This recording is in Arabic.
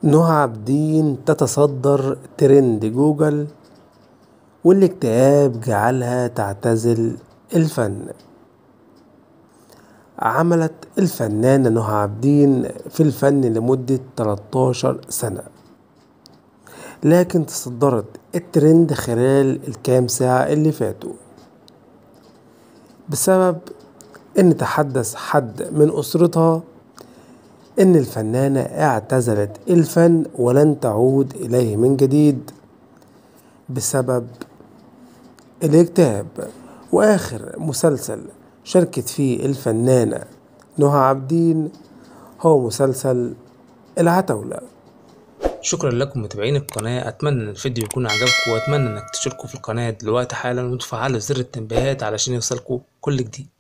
نهى عابدين تتصدر ترند جوجل، والاكتئاب جعلها تعتزل الفن. عملت الفنانة نهى عابدين في الفن لمدة 13 سنة، لكن تصدرت الترند خلال الكام ساعة اللي فاتوا بسبب ان تحدث حد من اسرتها ان الفنانة اعتزلت الفن ولن تعود اليه من جديد بسبب الاكتئاب. واخر مسلسل شاركت فيه الفنانة نهى عابدين هو مسلسل العتاولة. شكرا لكم متابعين القناة، اتمنى ان الفيديو يكون عجبكم، واتمنى انك تشتركوا في القناة دلوقتي حالا وتفعلوا زر التنبيهات علشان يوصلكوا كل جديد.